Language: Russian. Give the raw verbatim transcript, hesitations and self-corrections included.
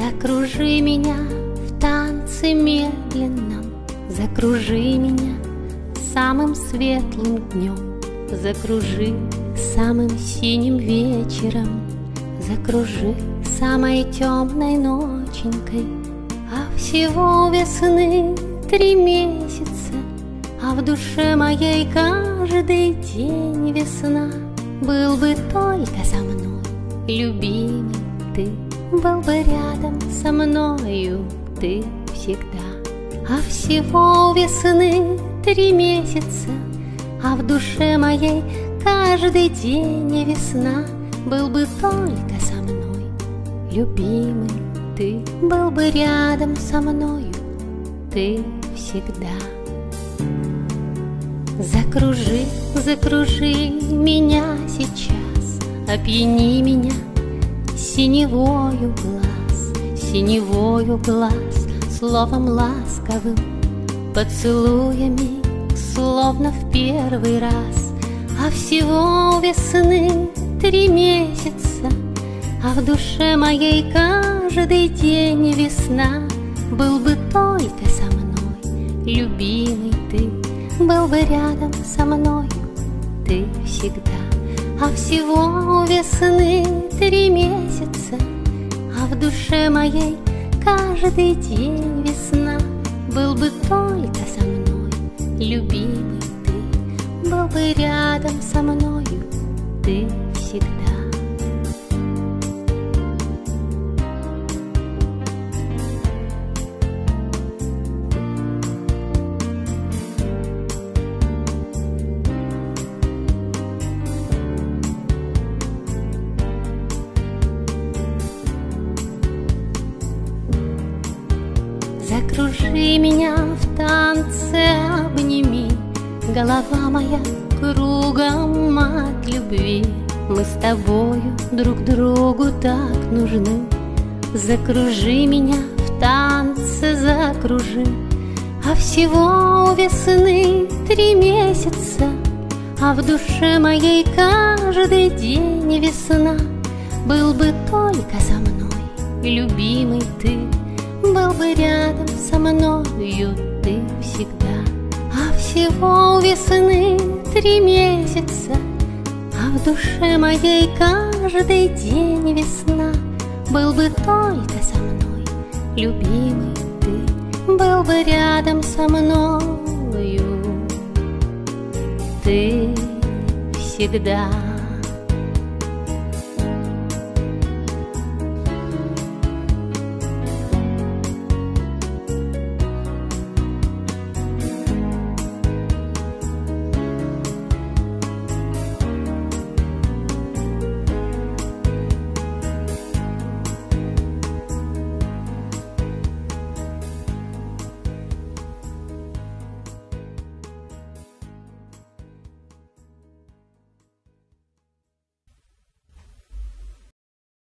Закружи меня в танце медленном, закружи меня самым светлым днем, закружи самым синим вечером, закружи самой темной ноченькой. А всего весны три месяца, а в душе моей каждый день весна. Был бы только со мной, любимый ты, был бы рядом со мною ты всегда. А всего весны три месяца, а в душе моей каждый день весна. Был бы только со мной, любимый ты, был бы рядом со мною ты всегда. Закружи, закружи меня сейчас, опьяни меня синевою глаз, синевою глаз, словом ласковым, поцелуями, словно в первый раз. А всего весны три месяца, а в душе моей каждый день весна. Был бы только со мной, любимый ты, был бы рядом со мною ты всегда. А всего весны три месяца, а в душе моей каждый день весна. Был бы только со мной, любимый ты, был бы рядом со мною ты всегда. Закружи меня в танце, обними, голова моя кругом от любви. Мы с тобою друг другу так нужны. Закружи меня в танце, закружи. А всего весны три месяца, а в душе моей каждый день весна. Был бы только со мной, любимый ты, был бы рядом со мною ты всегда. А всего весны три месяца, а в душе моей каждый день весна. Был бы только со мной, любимый ты, был бы рядом со мною ты всегда.